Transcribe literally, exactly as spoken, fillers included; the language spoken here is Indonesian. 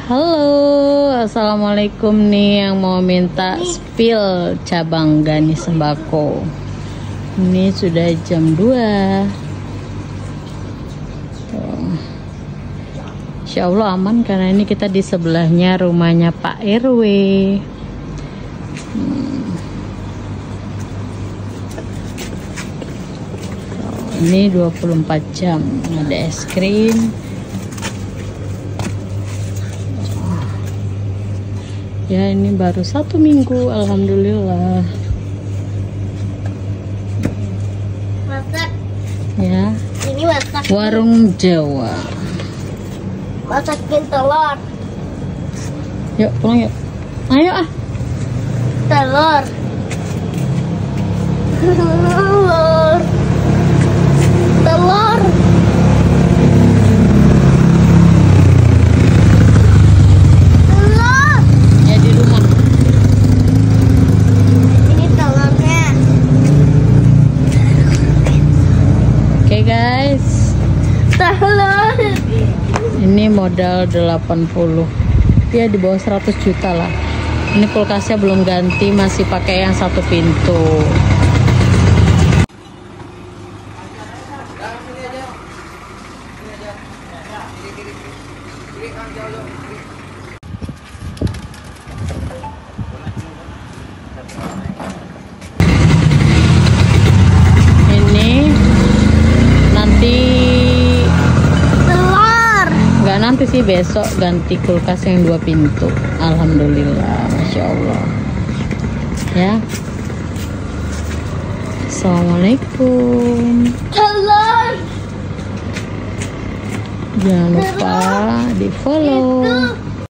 Halo, assalamualaikum nih yang mau minta spill cabang Gani Sembako. Ini sudah jam dua. Tuh. Insya Allah aman karena ini kita di sebelahnya rumahnya Pak R W. Hmm. Ini dua puluh empat jam, ada es krim. Ya, ini baru satu minggu, alhamdulillah. Masak. Ya. Ini masak. Warung Jawa. Masakin telur. Yuk pulang yuk. Ayo ah. Telur. Telur. Telur. Guys, telur. Ini modal delapan puluh, ya di bawah seratus juta lah. Ini kulkasnya belum ganti, masih pakai yang satu pintu. Nanti sih besok ganti kulkas yang dua pintu. Alhamdulillah, masya Allah. Ya. Assalamualaikum. Telur. Jangan lupa di follow.